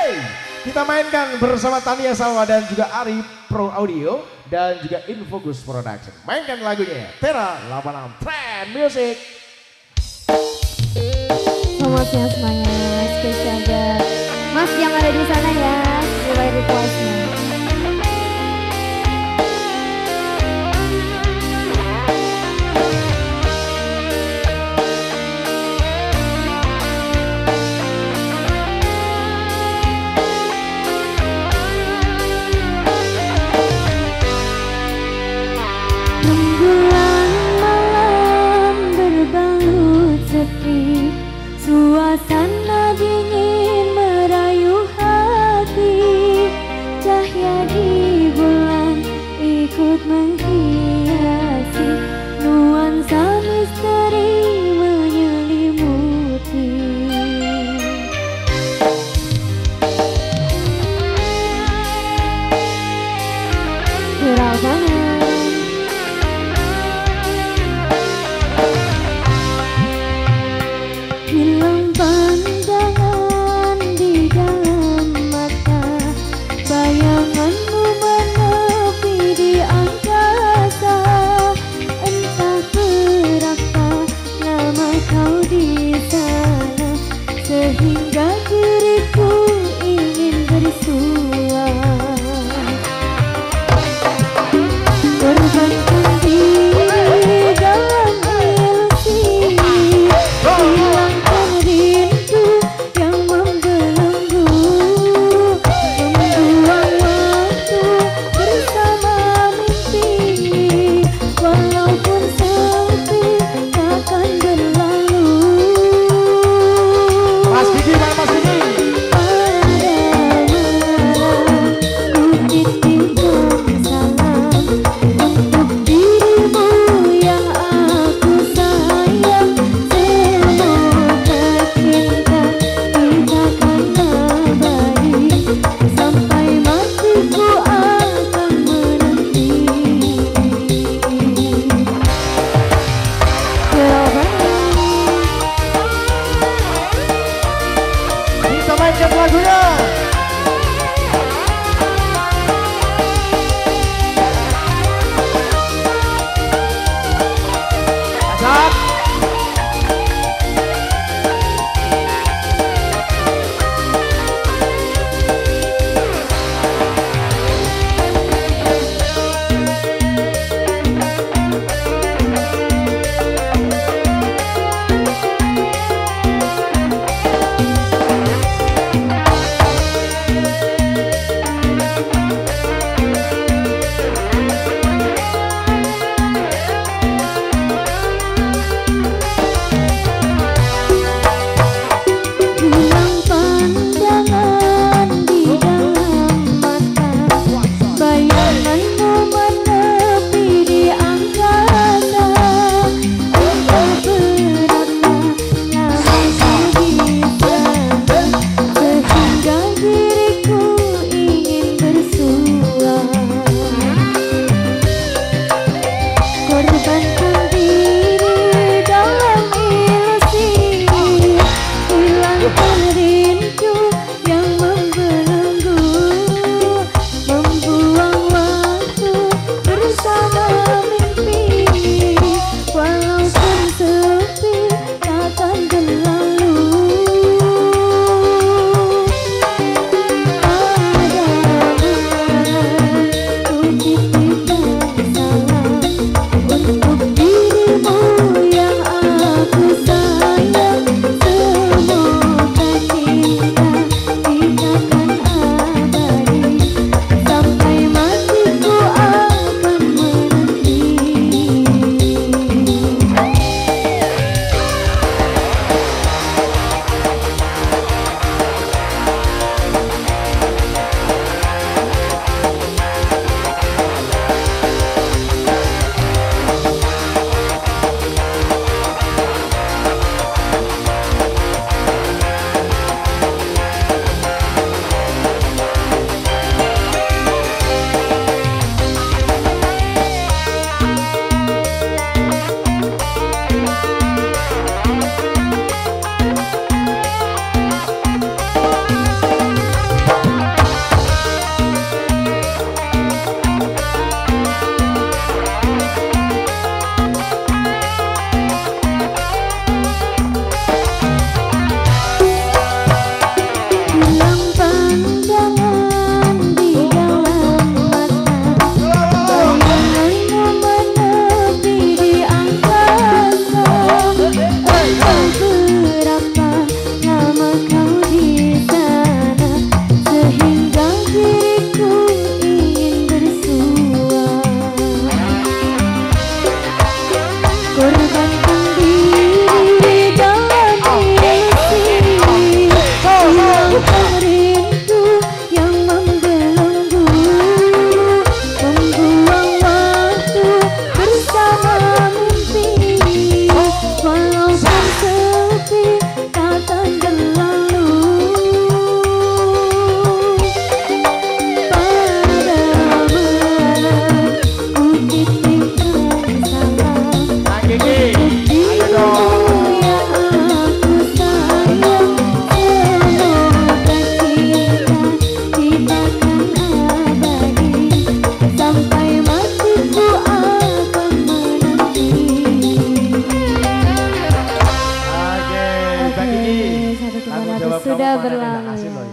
Kita mainkan bersama Tania Salwa dan juga Ari Pro Audio dan juga Infocus Production. Mainkan lagunya Tera 86 Trend Music. Selamat siang semuanya, spesial buat Mas yang ada di sana ya, mulai requestnya. Rembulan malam berbalut sepi, suasana dingin merayu hati. Cahaya di bulan ikut menghiasi, nuansa misteri menyelimuti. Terawang hilang pandangan di dalam mata, bayanganmu menepi di angkasa. Entah berapa lama kau di sana, sehingga diriku ingin bersua. Terbangkan diri dalam ilusi, hilangkan rindu yang membelenggu, membuang waktu bersama mimpi, walaupun sepi takkan berlalu. Mas Gigi, Mas Gigi. Kita mainkan lagunya. Ajak. sudah pengorbanan yang tak berlalu kasih ya. loh